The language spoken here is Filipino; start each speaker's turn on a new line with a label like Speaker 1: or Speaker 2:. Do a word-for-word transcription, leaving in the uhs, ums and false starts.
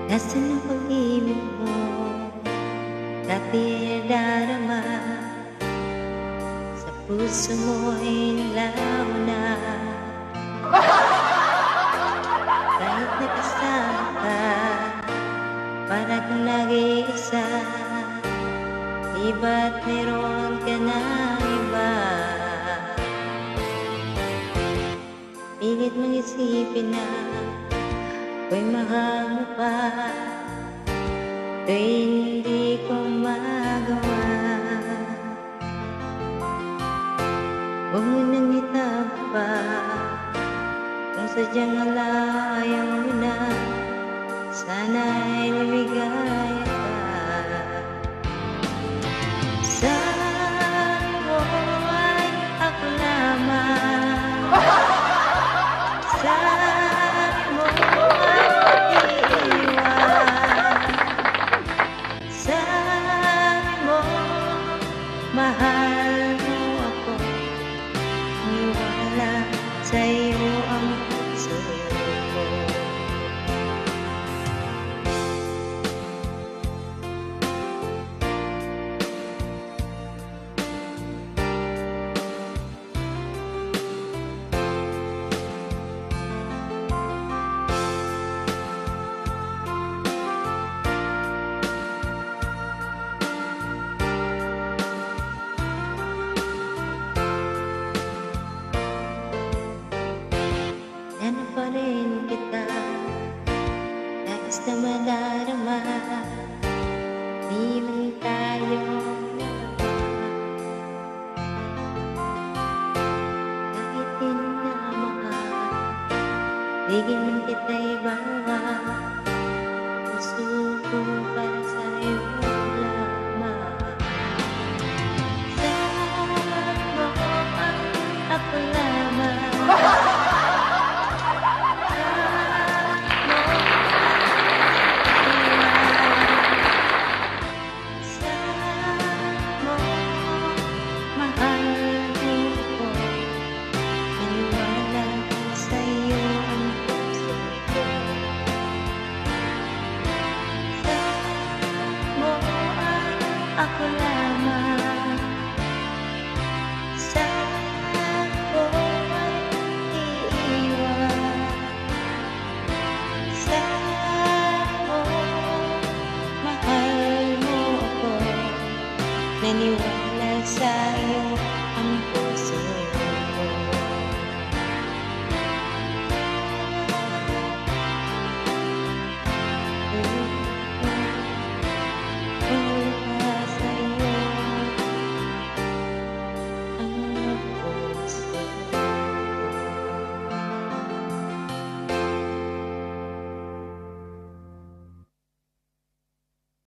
Speaker 1: Nasaan ang pag-ibig mo? Dati darama sa puso mo'y nalaw na. Kahit nakasama ka, para kang nag-iisa. Di ba't meron ka na iba? Pilit mong isipin na ako'y mahal mo pa, to'y hindi ko magawa. Huwag mo nang itapa kung sadyang alayaw mo na. Sana'y lumigaya ka. Sabi mo ay ako lamang. Sabi mo ay iiwan. Sabi mo mahal mo ako. Niwala sa'yo ang puso ko. Ano pa rin kita, nais na madarama. Di man tayo nalaman, kahit di na mahal. Di man kita ibawa.